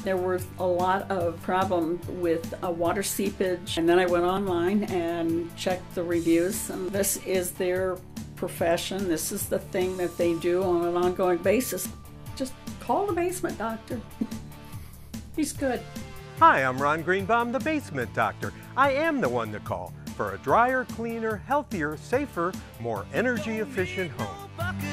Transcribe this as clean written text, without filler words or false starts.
There were a lot of problems with water seepage, and then I went online and checked the reviews, and this is their profession. This is the thing that they do on an ongoing basis. Just call the basement doctor. He's good. Hi, I'm Ron Greenbaum, the Basement Doctor. I am the one to call for a drier, cleaner, healthier, safer, more energy-efficient home.